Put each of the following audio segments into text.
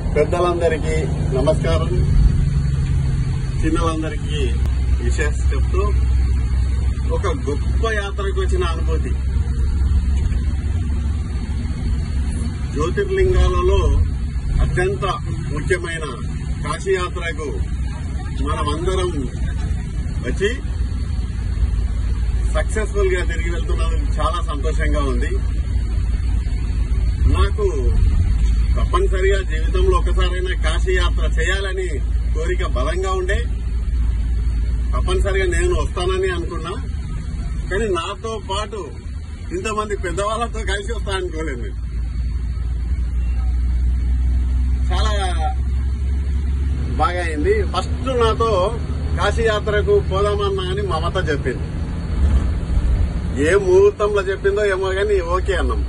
పెద్దలందరికీ నమస్కారం, చిన్నలందరికీ విశేష చెప్తూ ఒక గొప్ప యాత్రకు వచ్చిన అనుభూతి. జ్యోతిర్లింగాలలో అత్యంత ముఖ్యమైన కాశీయాత్రకు మనమందరం వచ్చి సక్సెస్ఫుల్ గా తిరిగి వెళ్తున్నందుకు చాలా సంతోషంగా ఉంది. నాకు తప్పనిసరిగా జీవితంలో ఒకసారైనా కాశీయాత్ర చేయాలని కోరిక బలంగా ఉండే, తప్పనిసరిగా నేను వస్తానని అనుకున్నా. కానీ నాతో పాటు ఇంతమంది పెద్దవాళ్లతో కలిసి వస్తాననుకోలేదు నేను. చాలా బాగా అయింది. ఫస్ట్ నాతో కాశీయాత్రకు పోదామన్నా అని మమత చెప్పింది. ఏ ముహూర్తంలో చెప్పిందో ఏమో కానీ ఓకే అన్నాం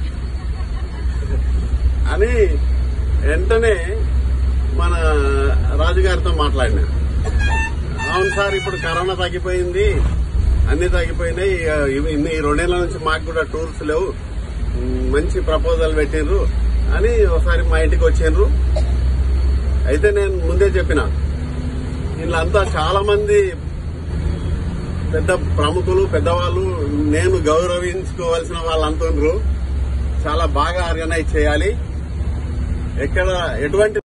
అని వెంటనే మన రాజుగారితో మాట్లాడినా. అవును సార్, ఇప్పుడు కరోనా తగ్గిపోయింది, అన్ని తగ్గిపోయినాయి, ఈ 2 నెలల నుంచి మాకు కూడా టూర్స్ లేవు, మంచి ప్రపోజల్ పెట్టిండ్రు అని ఒకసారి మా ఇంటికి వచ్చిండ్రు. అయితే నేను ముందే చెప్పిన, వీళ్ళంతా చాలా మంది పెద్ద ప్రముఖులు, పెద్దవాళ్ళు, నేను గౌరవించుకోవాల్సిన వాళ్ళు అంటుండ్రు. చాలా బాగా ఆర్గనైజ్ చేయాలి, ఎక్కడ ఎటువంటి